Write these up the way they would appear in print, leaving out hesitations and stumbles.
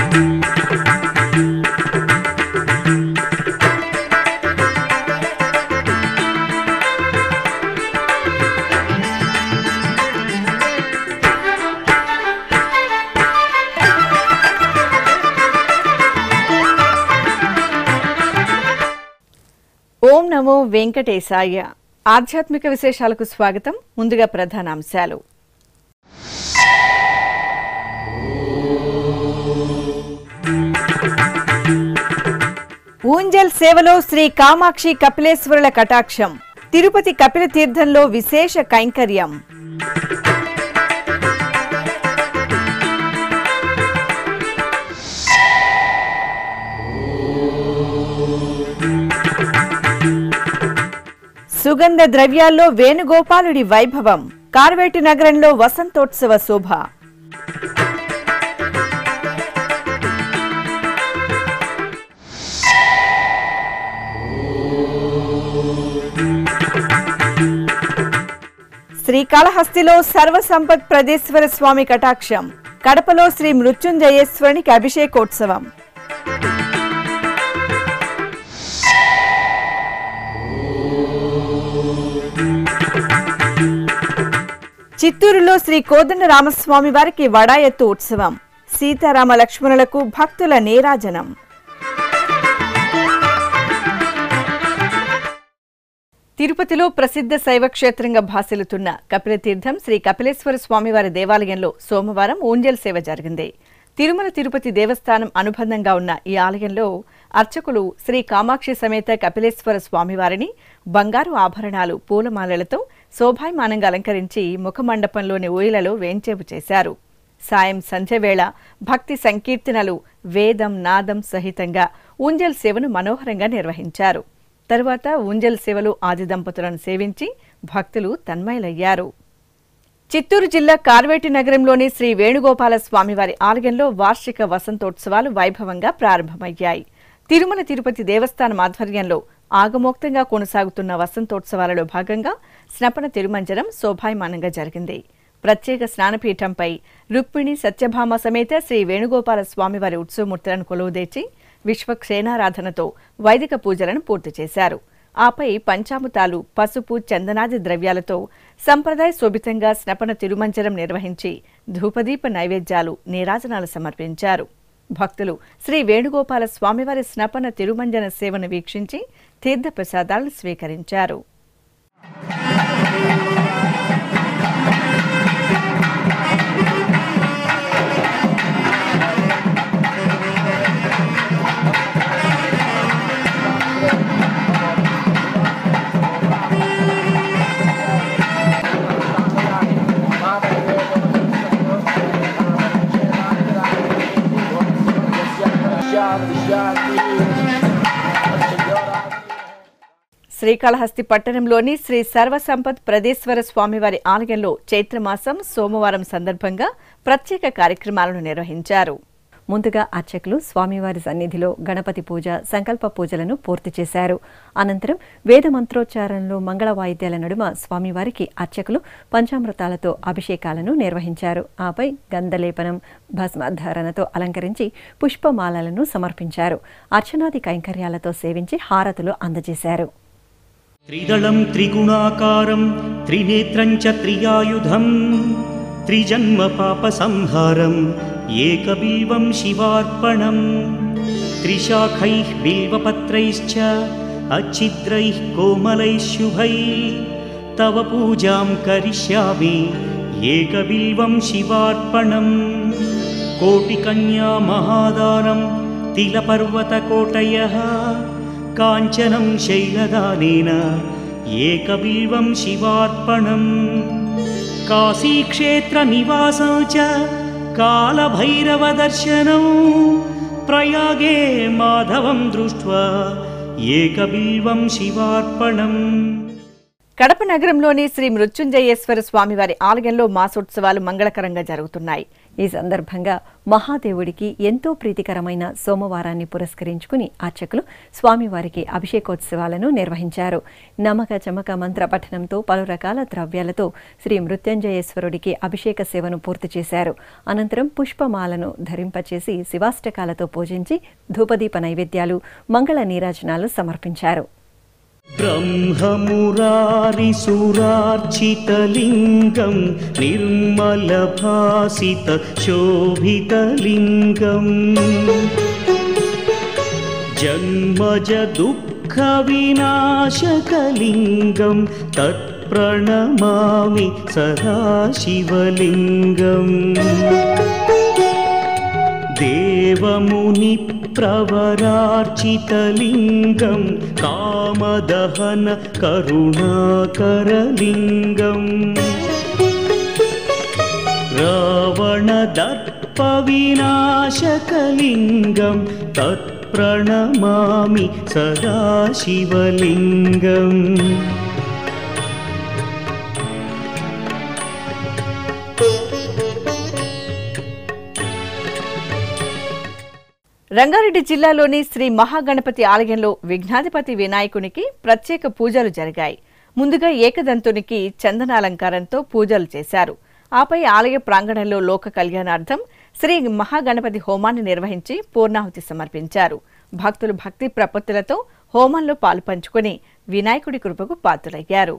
ఓం నమో వెంకటేశాయ. ఆధ్యాత్మిక విశేషాలకు స్వాగతం. ముందుగా ప్రధానాంశాలు. ఊంజల్ సేవలో శ్రీ కామాక్షి కపిలేశ్వరుల కటాక్షం. తిరుపతి కపిల తీర్థంలో విశేష కైంకర్యం. సుగంధ ద్రవ్యాల్లో వేణుగోపాలుడి వైభవం. కార్వేటి నగరంలో వసంతోత్సవ శోభ. శ్రీకాళహస్తిలో సర్వసంపత్ ప్రదేశ్వర స్వామి కటాక్షం. కడపలో శ్రీ మృత్యుంజయేశ్వరునికి అభిషేకోత్సవం. చిత్తూరులో శ్రీ కోదండ రామస్వామి వారికి వడాయత్తు ఉత్సవం. సీతారామ లక్ష్మణులకు భక్తుల నీరాజనం. తిరుపతిలో ప్రసిద్ధ శైవక్షేత్రంగా భాసిల్లుతున్న కపిలతీర్థం శ్రీ కపిలేశ్వర స్వామివారి దేవాలయంలో సోమవారం ఊంజల్ సేవ జరిగింది. తిరుమల తిరుపతి దేవస్థానం అనుబంధంగా ఉన్న ఈ ఆలయంలో అర్చకులు శ్రీ కామాక్షి సమేత కపిలేశ్వర స్వామివారిని బంగారు ఆభరణాలు, పూలమాలలతో శోభాయమానంగా అలంకరించి ముఖమండపంలోని ఊయలలో వేంచేపు చేశారు. సాయం సంధ్యవేళ భక్తి సంకీర్తనలు, వేదం నాదం సహితంగా ఊంజల్ సేవను మనోహరంగా నిర్వహించారు. తరువాత ఊంజల్ సేవలో ఆది దంపతులను సేవించి భక్తులు తన్మయులయ్యారు. చిత్తూరు జిల్లా కార్వేటి నగరంలోని శ్రీ వేణుగోపాల స్వామివారి ఆలయంలో వార్షిక వసంతోత్సవాలు వైభవంగా ప్రారంభమయ్యాయి. తిరుమల తిరుపతి దేవస్థానం ఆధ్వర్యంలో ఆగమోక్తంగా కొనసాగుతున్న వసంతోత్సవాలలో భాగంగా స్నపన తిరుమంజనం శోభాయమానంగా జరిగింది. ప్రత్యేక స్నానపీఠంపై రుక్మిణి సత్యభామ సమేత శ్రీ వేణుగోపాల స్వామివారి ఉత్సవమూర్తులను కొలువుదీర్చి విశ్వక్షేణారాధనతో వైదిక పూజలను పూర్తి చేశారు. ఆపై పంచామృతాలు, పసుపు, చందనాది ద్రవ్యాలతో సంప్రదాయ శోభితంగా స్నపన తిరుమంజనం నిర్వహించి ధూపదీప నైవేద్యాలు, నీరాజనాలు సమర్పించారు. భక్తులు శ్రీ వేణుగోపాల స్వామివారి స్నపన తిరుమంజన సేవను వీక్షించి తీర్థప్రసాదాలను స్వీకరించారు. శ్రీకాళహస్తి పట్టణంలోని శ్రీ సర్వసంపత్ ప్రదేశ్వర స్వామివారి ఆలయంలో చైత్రమాసం సోమవారం సందర్భంగా ప్రత్యేక కార్యక్రమాలను నిర్వహించారు. ముందుగా అర్చకులు స్వామివారి సన్నిధిలో గణపతి పూజ, సంకల్ప పూజలను పూర్తి చేశారు. అనంతరం వేద మంత్రోచ్చారణలో మంగళ వాయిద్యాల నడుమ స్వామివారికి అర్చకులు పంచామృతాలతో అభిషేకాలను నిర్వహించారు. ఆపై గంధలేపనం, భస్మధారణతో అలంకరించి పుష్పమాలలను సమర్పించారు. అర్చనాది కైంకర్యాలతో సేవించి హారతులు అందజేశారు. త్రిదళం త్రిగుణాకారం త్రినేత్రం చ త్రియాయుధం త్రిజన్మ పాప సంహారం ఏకబిల్వం శివార్పణం త్రిశాఖైః బిల్వపత్రైశ్చ అచ్ఛిద్రైః కోమలైః శుభైః తవ పూజాం కరిష్యామి ఏకబిల్వం శివార్పణం కోటికన్యా మహాదానం తిలపర్వతకోటయః కాంచనం శైలదానేన ఏకబిల్వం శివార్పణం కాశీక్షేత్ర నివాసం చ కాలభైరవ దర్శనం ప్రయాగే మాధవం దృష్ట్వా ఏకబిల్వం శివార్పణం. కడప నగరంలోని శ్రీ మృత్యుంజయేశ్వర స్వామివారి ఆలయంలో మాసోత్సవాలు మంగళకరంగా జరుగుతున్నాయి. ఈ సందర్భంగా మహాదేవుడికి ఎంతో ప్రీతికరమైన సోమవారాన్ని పురస్కరించుకుని అర్చకులు స్వామివారికి అభిషేకోత్సవాలను నిర్వహించారు. నమక చమక మంత్ర పఠనంతో పలు రకాల ద్రవ్యాలతో శ్రీ మృత్యుంజయేశ్వరుడికి అభిషేక సేవను పూర్తి చేశారు. అనంతరం పుష్పమాలను ధరింపచేసి శివాష్టకాలతో పూజించి ధూపదీప నైవేద్యాలు, మంగళ నీరాజనాలు సమర్పించారు. ब्रह्ममुरारिसुरार्चितलिङ्गं निर्मलभासितशोभितलिङ्गम् जन्मजदुःखविनाशकलिङ्गं तत्प्रणमामि सदा शिवलिङ्गम् देवमुनिप्रवरार्चितलिङ्गं कामदहन करुणाकरलिङ्गम् रावणदर्पविनाशकलिङ्गं तत्प्रणमामि सदा शिवलिङ्गम् రంగారెడ్డి జిల్లాలోని శ్రీ మహాగణపతి ఆలయంలో విఘ్నాధిపతి వినాయకునికి ప్రత్యేక పూజలు జరిగాయి. ముందుగా ఏకదంతునికి చందనాలంకారంతో పూజలు చేశారు. ఆపై ఆలయ ప్రాంగణంలో లోక కళ్యాణార్థం శ్రీ మహాగణపతి హోమాన్ని నిర్వహించి పూర్ణాహుతి సమర్పించారు. భక్తులు భక్తి ప్రపత్తులతో హోమంలో పాలుపంచుకుని వినాయకుడి కృపకు పాత్రులయ్యారు.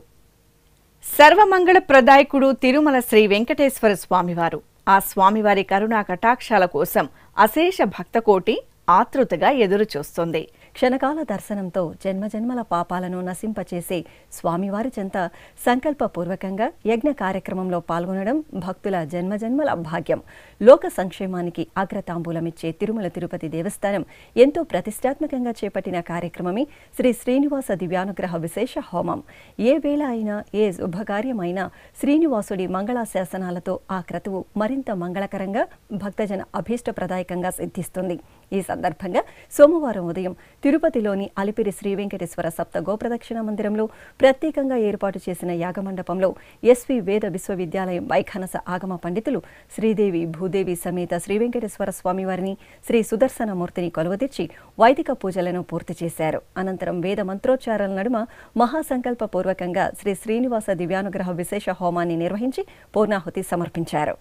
సర్వమంగళ ప్రదాయకుడు తిరుమల శ్రీ వెంకటేశ్వర స్వామివారు. ఆ స్వామివారి కరుణా కటాక్షాల కోసం అశేష భక్తకోటి ఆతృతగా ఎదురు చూస్తుంది. క్షణకాల దర్శనంతో జన్మజన్మల పాపాలను నశింపచేసే స్వామివారి చెంత సంకల్పపూర్వకంగా యజ్ఞ కార్యక్రమంలో పాల్గొనడం భక్తుల జన్మజన్మల భాగ్యం. లోక సంక్షేమానికి అగ్రతాంబూలమిచ్చే తిరుమల తిరుపతి దేవస్థానం ఎంతో ప్రతిష్టాత్మకంగా చేపట్టిన కార్యక్రమమే శ్రీ శ్రీనివాస దివ్యానుగ్రహ విశేష హోమం. ఏ వేళ అయినా, ఏ శుభకార్యమైనా శ్రీనివాసుడి మంగళాశాసనాలతో ఆ క్రతువు మరింత మంగళకరంగా, భక్తజన అభీష్టప్రదాయకంగా సిద్ధిస్తుంది. ఈ సందర్భంగా సోమవారం ఉదయం తిరుపతిలోని అలిపిరి శ్రీ వెంకటేశ్వర సప్త గోప్రదక్షిణ మందిరంలో ప్రత్యేకంగా ఏర్పాటు చేసిన యాగమండపంలో ఎస్వి వేద విశ్వవిద్యాలయం వైఖానస ఆగమ పండితులు శ్రీదేవి భూదేవి సమేత శ్రీ వెంకటేశ్వర స్వామివారిని, శ్రీ సుదర్శనమూర్తిని కొలువదీర్చి వైదిక పూజలను పూర్తి చేశారు. అనంతరం వేద మంత్రోచ్చారాల నడుమ మహాసంకల్పపూర్వకంగా శ్రీ శ్రీనివాస దివ్యానుగ్రహ విశేష హోమాన్ని నిర్వహించి పూర్ణాహుతి సమర్పించారు.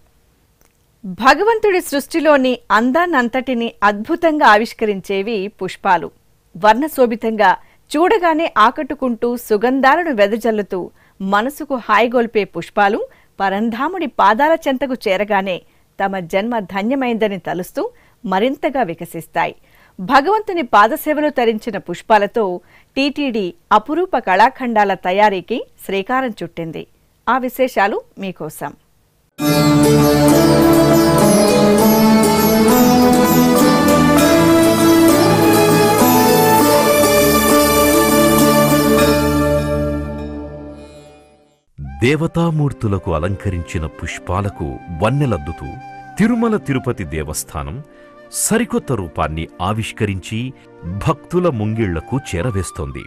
భగవంతుడి సృష్టిలోని అందాన్నంతటిని అద్భుతంగా ఆవిష్కరించేవి పుష్పాలు. వర్ణశోభితంగా, చూడగానే ఆకట్టుకుంటూ సుగంధాలను వెదజల్లుతూ మనసుకు హాయిగొల్పే పుష్పాలు పరంధాముడి పాదాల చెంతకు చేరగానే తమ జన్మ ధన్యమైందని తలుస్తూ మరింతగా వికసిస్తాయి. భగవంతుని పాదసేవలు తరించిన పుష్పాలతో టీటీడీ అపురూప కళాఖండాల తయారీకి శ్రీకారం చుట్టింది. ఆ విశేషాలు మీకోసం. దేవతామూర్తులకు అలంకరించిన పుష్పాలకు వన్నెలద్దుతూ తిరుమల తిరుపతి దేవస్థానం సరికొత్త రూపాన్ని ఆవిష్కరించి భక్తుల ముంగిళ్లకు చేరవేస్తోంది.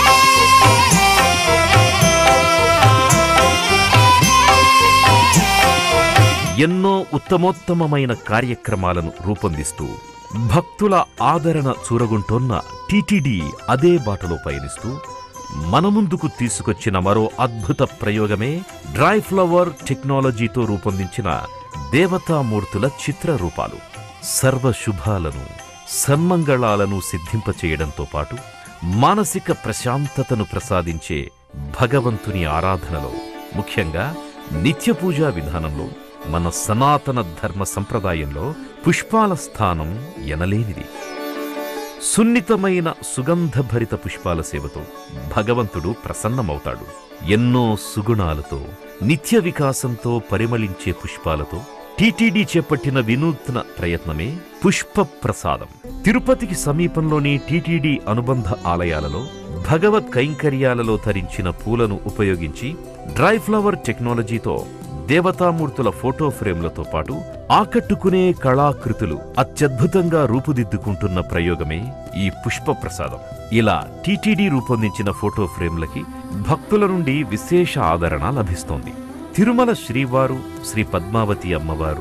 ఎన్నో ఉత్తమోత్తమమైన కార్యక్రమాలను రూపొందిస్తూ భక్తుల ఆదరణ చూరగుంటోన్న టీటీడీ అదే బాటలో పయనిస్తూ మన ముందుకు తీసుకొచ్చిన మరో అద్భుత ప్రయోగమే డ్రై ఫ్లవర్ టెక్నాలజీతో రూపొందించిన దేవతామూర్తుల చిత్రరూపాలు. సర్వశుభాలను, సన్మంగళాలను సిద్ధింపచేయడంతో పాటు మానసిక ప్రశాంతతను ప్రసాదించే భగవంతుని ఆరాధనలో, ముఖ్యంగా నిత్యపూజా విధానంలో, మన సనాతన ధర్మ సంప్రదాయంలో పుష్పాల స్థానం ఎనలేనిది. సున్నితమైన సుగంధభరిత పుష్పాల సేవతో భగవంతుడు ప్రసన్నమవుతాడు. ఎన్నో సుగుణాలతో, నిత్య వికాసంతో పరిమళించే పుష్పాలతో టీటీడీ చేపట్టిన వినూత్న ప్రయత్నమే పుష్ప ప్రసాదం. తిరుపతికి సమీపంలోని టీటీడీ అనుబంధ ఆలయాలలో భగవత్ కైంకర్యాలలో ధరించిన పూలను ఉపయోగించి డ్రై ఫ్లవర్ టెక్నాలజీతో దేవతామూర్తుల ఫోటో ఫ్రేమ్లతో పాటు ఆకట్టుకునే కళాకృతులు అత్యద్భుతంగా రూపుదిద్దుకుంటున్న ప్రయోగమే ఈ పుష్ప ప్రసాదం. ఇలా టీటీడీ రూపొందించిన ఫోటో ఫ్రేమ్లకి భక్తుల నుండి విశేష ఆదరణ లభిస్తోంది. తిరుమల శ్రీవారు, శ్రీ పద్మావతి అమ్మవారు,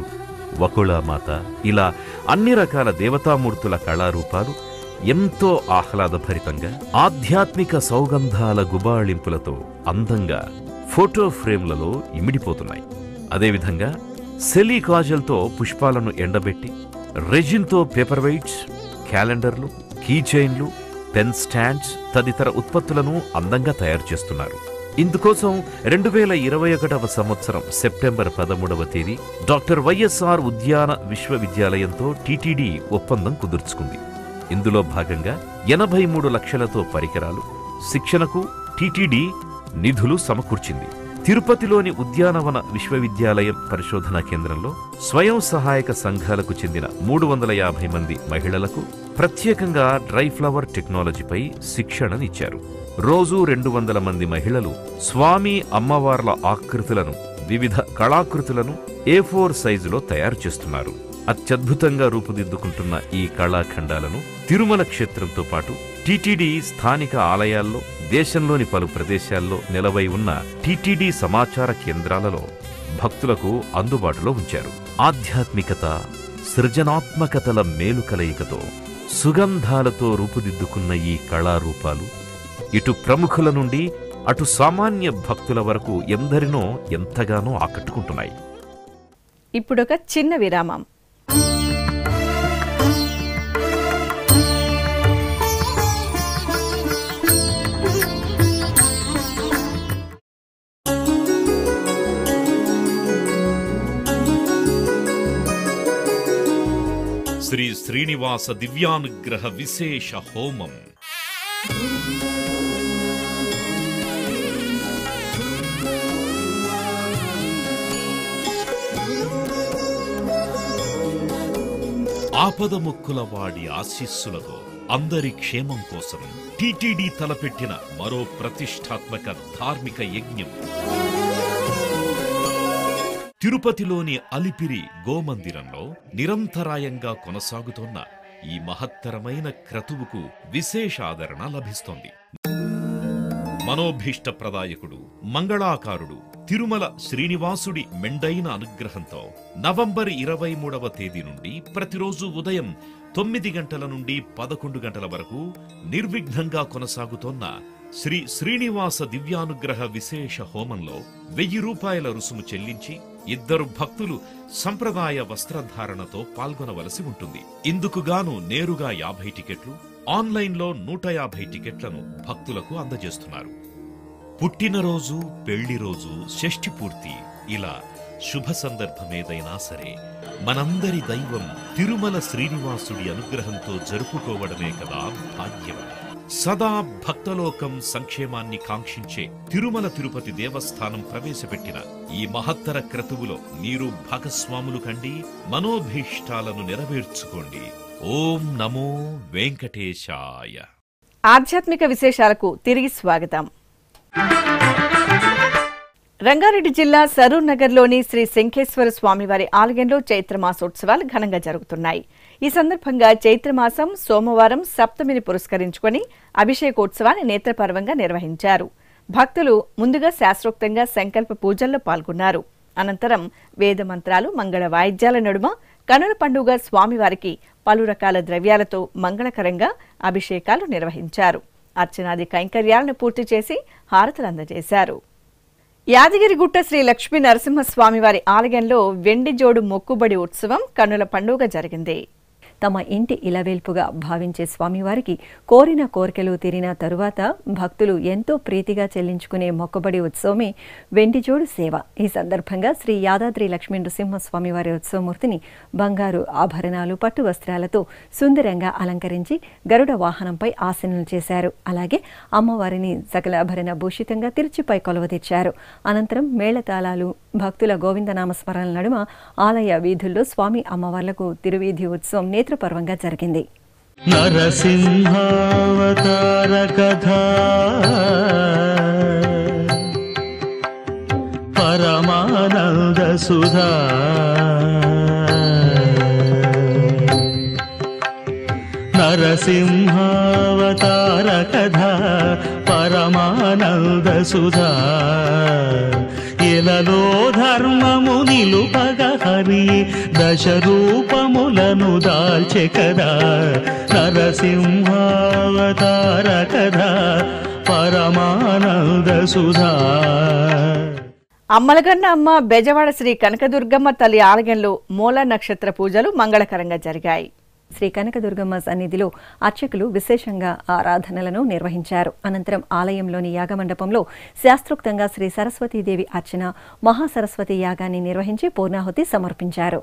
వకుళామాత, ఇలా అన్ని రకాల దేవతామూర్తుల కళారూపాలు ఎంతో ఆహ్లాదభరితంగా ఆధ్యాత్మిక సౌగంధాల గుబాళింపులతో అందంగా ఫోటో ఫ్రేమ్లలో ఇమిడిపోతున్నాయి. అదేవిధంగా సెలీ కాజల్తో పుష్పాలను ఎండబెట్టి, రెజిన్తో పేపర్ వెయిట్స్, క్యాలెండర్లు, కీ చైన్లు, పెన్ స్టాండ్స్ తదితర ఉత్పత్తులను అందంగా తయారు చేస్తున్నారు. ఇందుకోసం 2021వ సంవత్సరం సెప్టెంబర్ 13వ తేదీ డాక్టర్ వైఎస్ఆర్ ఉద్యాన విశ్వవిద్యాలయంతో టీటీడీ ఒప్పందం కుదుర్చుకుంది. ఇందులో భాగంగా 83 లక్షలతో పరికరాలు, శిక్షణకు టీటీడీ నిధులు సమకూర్చింది. తిరుపతిలోని ఉద్యానవన విశ్వవిద్యాలయం పరిశోధనా కేంద్రంలో స్వయం సహాయక సంఘాలకు చెందిన 350 మంది మహిళలకు ప్రత్యేకంగా డ్రై ఫ్లవర్ టెక్నాలజీపై శిక్షణనిచ్చారు. రోజూ 200 మంది మహిళలు స్వామి అమ్మవార్ల ఆకృతులను, వివిధ కళాకృతులను A4 సైజులో తయారు చేస్తున్నారు. అత్యద్భుతంగా రూపుదిద్దుకుంటున్న ఈ కళాఖండాలను తిరుమల క్షేత్రంతో పాటు టీటీడీ స్థానిక ఆలయాల్లో, దేశంలోని పలు ప్రదేశాల్లో నిలవై ఉన్న టీటీడీ సమాచార కేంద్రాలలో భక్తులకు అందుబాటులో ఉంచారు. ఆధ్యాత్మికత, సృజనాత్మకతల మేలు కలయికతో సుగంధాలతో రూపుదిద్దుకున్న ఈ కళారూపాలు ఇటు ప్రముఖుల నుండి అటు సామాన్య భక్తుల వరకు ఎందరినో ఎంతగానో ఆకట్టుకుంటున్నాయి. ఇప్పుడొక చిన్న విరామం. శ్రీ శ్రీనివాస దివ్యానుగ్రహ విశేష హోమం. ఆపదముక్కుల వాడి ఆశీస్సులతో అందరి క్షేమం కోసం టీటీడీ తలపెట్టిన మరో ప్రతిష్టాత్మక ధార్మిక యజ్ఞం. తిరుపతిలోని అలిపిరి గోమందిరంలో నిరంతరాయంగా కొనసాగుతోన్న ఈ మహత్తరమైన క్రతువుకు విశేషాదరణ లభిస్తోంది. మనోభీష్టప్రదాయకుడు, మంగళాకారుడు తిరుమల శ్రీనివాసుడి మెండైన అనుగ్రహంతో నవంబర్ 23వ తేదీ నుండి ప్రతిరోజు ఉదయం 9 గంటల నుండి 11 గంటల వరకు నిర్విఘ్నంగా కొనసాగుతోన్న శ్రీ శ్రీనివాస దివ్యానుగ్రహ విశేష హోమంలో 1000 రూపాయల రుసుము చెల్లించి 2 భక్తులు సంప్రదాయ వస్త్రధారణతో పాల్గొనవలసి ఉంటుంది. ఇందుకుగాను నేరుగా 50 టికెట్లు, ఆన్లైన్లో 150 టికెట్లను భక్తులకు అందజేస్తున్నారు. పుట్టినరోజు, పెళ్లిరోజు, షష్ఠి పూర్తి, ఇలా శుభ సందర్భమేదైనా సరే మనందరి దైవం తిరుమల శ్రీనివాసుడి అనుగ్రహంతో జరుపుకోవడమే కదా భాగ్యం. సదా భక్తలోకం సంక్షేమాన్ని కాంక్షించే తిరుమల తిరుపతి దేవస్థానం ప్రవేశపెట్టిన ఈ మహత్తర క్రతువులో మీరు భాగస్వాములు కండి, మనోభీష్టాలను నెరవేర్చుకోండి. ఓం నమో వెంకటేశాయ. ఆధ్యాత్మిక విశేషాలకు తిరిగి స్వాగతం. రంగారెడ్డి జిల్లా సరూర్ నగర్లోని శ్రీ శంఖేశ్వర స్వామివారి ఆలయంలో చైత్రమాసోత్సవాలు ఘనంగా జరుగుతున్నాయి. ఈ సందర్భంగా చైత్రమాసం సోమవారం సప్తమిని పురస్కరించుకొని అభిషేకోత్సవాన్ని నేత్రపర్వంగా నిర్వహించారు. భక్తులు ముందుగా శాస్త్రోక్తంగా సంకల్ప పూజల్లో పాల్గొన్నారు. అనంతరం వేద మంత్రాలు, మంగళ వాయిద్యాల నడుమ కనుల పండుగ స్వామివారికి పలు రకాల ద్రవ్యాలతో మంగళకరంగా అభిషేకాలు నిర్వహించారు. అర్చనాది కైంకర్యాలను పూర్తి చేసి హారతులు అందజేశారు. యాదగిరిగుట్ట శ్రీ లక్ష్మీ నరసింహస్వామివారి ఆలయంలో వెండి జోడు మొక్కుబడి ఉత్సవం కన్నుల పండుగ జరిగింది. తమ ఇంటి ఇలవేల్పుగా భావించే స్వామివారికి కోరిన కోరికలు తీరిన తరువాత భక్తులు ఎంతో ప్రీతిగా చెల్లించుకునే మొక్కుబడి ఉత్సవమే వెండిజోడు సేవ. ఈ సందర్భంగా శ్రీ యాదాద్రి లక్ష్మీ నృసింహస్వామివారి ఉత్సవమూర్తిని బంగారు ఆభరణాలు, పట్టు వస్త్రాలతో సుందరంగా అలంకరించి గరుడ వాహనంపై ఆసనం చేశారు. అలాగే అమ్మవారిని సకలాభరణ భూషితంగా తిరుచిపై కొలువదీర్చారు. అనంతరం మేళతాళాలు, భక్తుల గోవిందనామ స్మరణల నడుమ ఆలయ వీధుల్లో స్వామి అమ్మవార్లకు తిరువీధి ఉత్సవం నేత్రపర్వంగా జరిగింది. నరసింహావతార కథా పరమానంద సుధా నరసింహావతార కథా పరమానంద సుధా నేలలో ధర్మము నిలుపగ హరియే దశ రూపములను దాల్చె కదా నరసింహావతార కదా పరమానంద సుధా. అమ్మలగన్న అమ్మ బెజవాడ శ్రీ కనకదుర్గమ్మ తల్లి ఆలయంలో మూల నక్షత్ర పూజలు మంగళకరంగా జరిగాయి. శ్రీ కనకదుర్గమ్మ సన్నిధిలో అర్చకులు విశేషంగా ఆరాధనలను నిర్వహించారు. అనంతరం ఆలయంలోని యాగమండపంలో శాస్త్రోక్తంగా శ్రీ సరస్వతీదేవి అర్చన, మహాసరస్వతి యాగాన్ని నిర్వహించి పూర్ణాహుతి సమర్పించారు.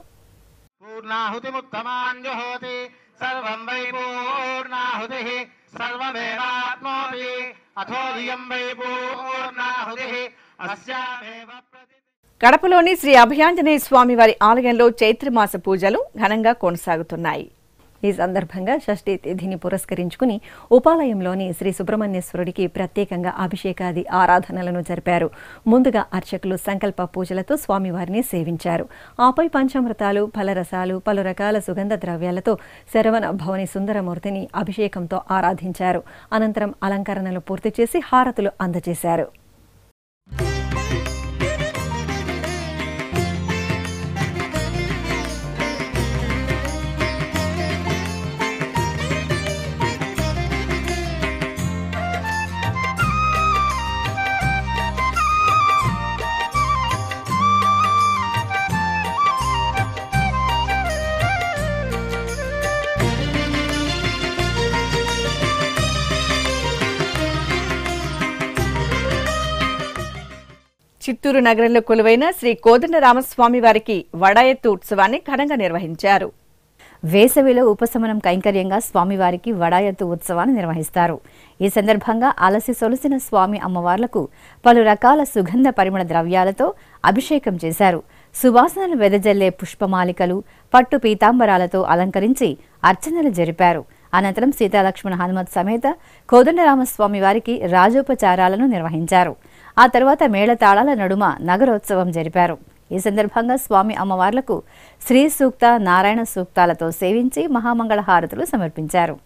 కడపలోని శ్రీ అభయాంజనేయ స్వామి వారి ఆలయంలో చైత్రమాస పూజలు ఘనంగా కొనసాగుతున్నాయి. ఈ సందర్భంగా షష్ఠీ తిథిని పురస్కరించుకుని ఉపాలయంలోని శ్రీ సుబ్రహ్మణ్యేశ్వరుడికి ప్రత్యేకంగా అభిషేకాది ఆరాధనలను జరిపారు. ముందుగా అర్చకులు సంకల్ప పూజలతో స్వామివారిని సేవించారు. ఆపై పంచామృతాలు, ఫలరసాలు, పలు రకాల సుగంధ ద్రవ్యాలతో శరవణ భవని సుందరమూర్తిని అభిషేకంతో ఆరాధించారు. అనంతరం అలంకరణలు పూర్తి చేసి హారతులు అందజేశారు. చిత్తూరు నగరంలో కొలువైన శ్రీ కోదండరామస్వామి వారికి వడాయత్తు ఉత్సవాన్ని ఘనంగా నిర్వహించారు. వేసవిలో ఉపశమనం కైంకర్యంగా స్వామివారికి వడాయత్తు ఉత్సవాన్ని నిర్వహిస్తారు. ఈ సందర్భంగా అలసి సొలసిన స్వామి అమ్మవార్లకు పలు రకాల సుగంధ పరిమళ ద్రవ్యాలతో అభిషేకం చేశారు. సువాసనలు వెదజల్లే పుష్పమాలికలు, పట్టు పీతాంబరాలతో అలంకరించి అర్చనలు జరిపారు. అనంతరం సీతాలక్ష్మణ హనుమత్ సమేత కోదండరామస్వామి వారికి రాజోపచారాలను నిర్వహించారు. ఆ తర్వాత మేళతాళాల నడుమ నగరోత్సవం జరిపారు. ఈ సందర్భంగా స్వామి అమ్మవార్లకు శ్రీ సూక్త, నారాయణ సూక్తాలతో సేవించి మహామంగళ హారతులు సమర్పించారు.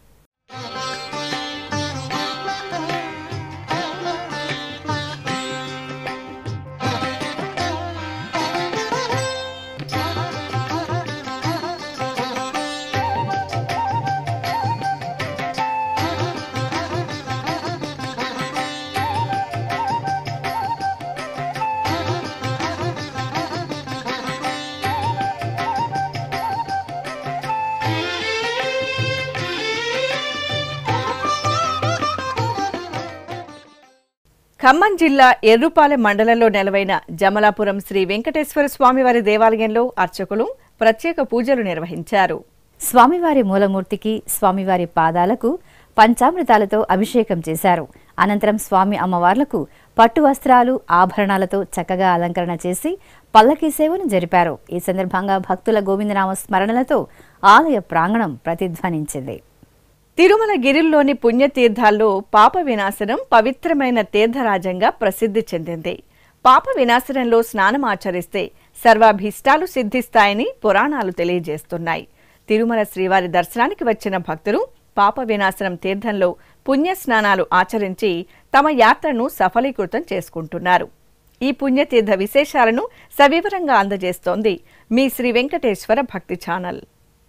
ఖమ్మం జిల్లా ఎర్రుపాలెం మండలంలో నెలవైన జమలాపురం శ్రీ వెంకటేశ్వర స్వామివారి దేవాలయంలో అర్చకులు ప్రత్యేక పూజలు నిర్వహించారు. స్వామివారి మూలమూర్తికి, స్వామివారి పాదాలకు పంచామృతాలతో అభిషేకం చేశారు. అనంతరం స్వామి అమ్మవార్లకు పట్టు వస్త్రాలు, ఆభరణాలతో చక్కగా అలంకరణ చేసి పల్లకీ సేవను జరిపారు. ఈ సందర్భంగా భక్తుల గోవిందనామ స్మరణలతో ఆలయ ప్రాంగణం ప్రతిధ్వనించింది. తిరుమల గిరిల్లోని పుణ్యతీర్థాల్లో పాప వినాశనం పవిత్రమైన తీర్థరాజంగా ప్రసిద్ధి చెందింది. పాప వినాశనంలో స్నానం ఆచరిస్తే సర్వాభీష్టాలు సిద్ధిస్తాయని పురాణాలు తెలియజేస్తున్నాయి. తిరుమల శ్రీవారి దర్శనానికి వచ్చిన భక్తులు పాప వినాశనం తీర్థంలో పుణ్య స్నానాలు ఆచరించి తమ యాత్రను సఫలీకృతం చేసుకుంటున్నారు. ఈ పుణ్యతీర్థ విశేషాలను సవివరంగా అందజేస్తోంది మీ శ్రీ వెంకటేశ్వర భక్తి ఛానల్.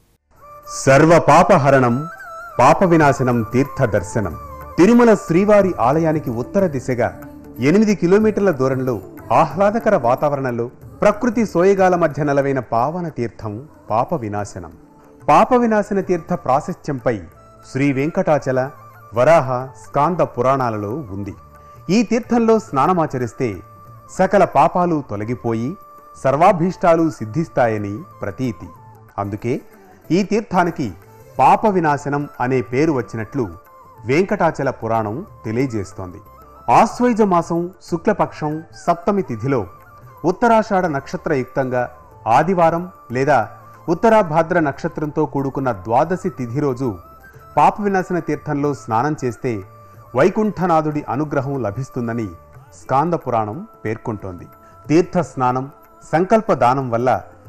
సర్వ పాపహరణం, పాప వినాశనం తీర్థ దర్శనం. తిరుమల శ్రీవారి ఆలయానికి ఉత్తర దిశగా 8 కిలోమీటర్ల దూరంలో ఆహ్లాదకర వాతావరణంలో ప్రకృతి సోయగాల మధ్య నెలవైన పావన తీర్థం పాప వినాశనం. పాప వినాశన తీర్థ ప్రాశస్త్యంపై శ్రీ వెంకటాచల, వరాహ, స్కాంద పురాణాలలో ఉంది. ఈ తీర్థంలో స్నానమాచరిస్తే సకల పాపాలు తొలగిపోయి సర్వాభీష్టాలు సిద్ధిస్తాయని ప్రతీతి. అందుకే ఈ తీర్థానికి పాప వినాశనం అనే పేరు వచ్చినట్లు వెంకటాచల పురాణం తెలియజేస్తోంది. ఆశ్వయుజ మాసం శుక్లపక్షం సప్తమి తిథిలో ఉత్తరాషాఢ నక్షత్రయుక్తంగా ఆదివారం లేదా ఉత్తరాభాద్ర నక్షత్రంతో కూడుకున్న ద్వాదశి తిథి రోజు పాప వినాశన తీర్థంలో స్నానం చేస్తే వైకుంఠనాథుడి అనుగ్రహం లభిస్తుందని స్కాంద పురాణం పేర్కొంటోంది. తీర్థ స్నానం, సంకల్ప దానం వల్ల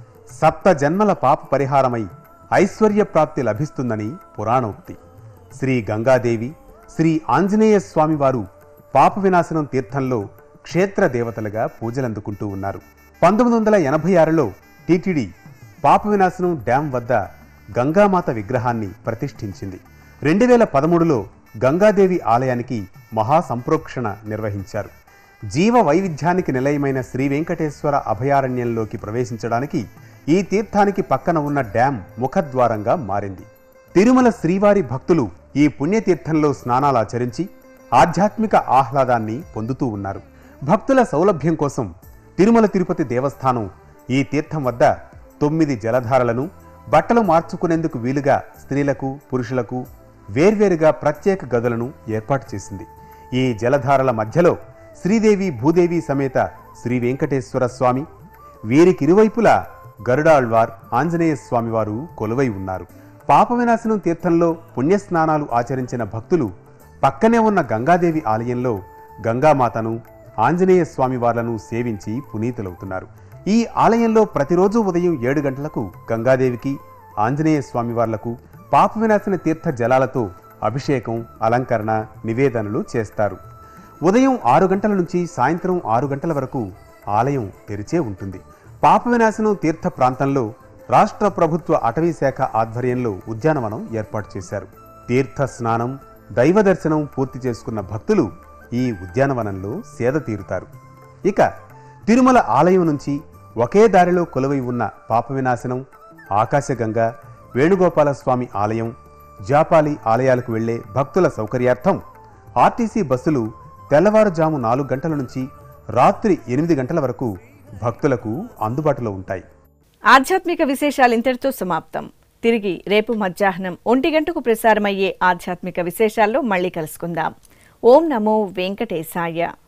7 జన్మల పాప పరిహారమై ఐశ్వర్య ప్రాప్తి లభిస్తుందని పురాణోక్తి. శ్రీ గంగాదేవి, శ్రీ ఆంజనేయ స్వామివారు పాప వినాశనం తీర్థంలో క్షేత్ర దేవతలుగా పూజలందుకుంటూ ఉన్నారు. 1986లో టీటీడీ పాప వినాశనం డ్యాం వద్ద గంగామాత విగ్రహాన్ని ప్రతిష్ఠించింది. 2013లో గంగాదేవి ఆలయానికి మహాసంప్రోక్షణ నిర్వహించారు. జీవ వైవిధ్యానికి నిలయమైన శ్రీ వెంకటేశ్వర అభయారణ్యంలోకి ప్రవేశించడానికి ఈ తీర్థానికి పక్కన ఉన్న డ్యాం ముఖద్వారంగా మారింది. తిరుమల శ్రీవారి భక్తులు ఈ పుణ్యతీర్థంలో స్నానాలాచరించి ఆధ్యాత్మిక ఆహ్లాదాన్ని పొందుతూ ఉన్నారు. భక్తుల సౌలభ్యం కోసం తిరుమల తిరుపతి దేవస్థానం ఈ తీర్థం వద్ద 9 జలధారలను, బట్టలు మార్చుకునేందుకు వీలుగా స్త్రీలకు, పురుషులకు వేర్వేరుగా ప్రత్యేక గదులను ఏర్పాటు చేసింది. ఈ జలధారల మధ్యలో శ్రీదేవి భూదేవి సమేత శ్రీ వెంకటేశ్వర స్వామి, వీరికిరువైపులా గరుడాళ్వార్, ఆంజనేయ స్వామివారు కొలువై ఉన్నారు. పాప వినాశనం తీర్థంలో పుణ్యస్నానాలు ఆచరించిన భక్తులు పక్కనే ఉన్న గంగాదేవి ఆలయంలో గంగామాతను, ఆంజనేయ స్వామివార్లను సేవించి పునీతులవుతున్నారు. ఈ ఆలయంలో ప్రతిరోజు ఉదయం 7 గంటలకు గంగాదేవికి, ఆంజనేయ స్వామివార్లకు పాప వినాశన తీర్థ జలాలతో అభిషేకం, అలంకరణ, నివేదనలు చేస్తారు. ఉదయం 6 గంటల నుంచి సాయంత్రం 6 గంటల వరకు ఆలయం తెరిచే ఉంటుంది. పాప వినాశనం తీర్థ ప్రాంతంలో రాష్ట్ర ప్రభుత్వ అటవీ శాఖ ఆధ్వర్యంలో ఉద్యానవనం ఏర్పాటు చేశారు. తీర్థ స్నానం, దైవ దర్శనం పూర్తి చేసుకున్న భక్తులు ఈ ఉద్యానవనంలో సేద తీరుతారు. ఇక తిరుమల ఆలయం నుంచి ఒకే దారిలో కొలువై ఉన్న పాప వినాశనం, ఆకాశగంగ, వేణుగోపాలస్వామి ఆలయం, జాపాలి ఆలయాలకు వెళ్లే భక్తుల సౌకర్యార్థం ఆర్టీసీ బస్సులు తెల్లవారుజాము 4 గంటల నుంచి రాత్రి 8 గంటల వరకు భక్తులకు అందుబాటులో ఉంటాయి. ఆధ్యాత్మిక విశేషాలు ఇంతటితో సమాప్తం. తిరిగి రేపు మధ్యాహ్నం 1 గంటకు ప్రసారమయ్యే ఆధ్యాత్మిక విశేషాల్లో మళ్ళీ కలుసుకుందాం. ఓం నమో వెంకటేశాయ.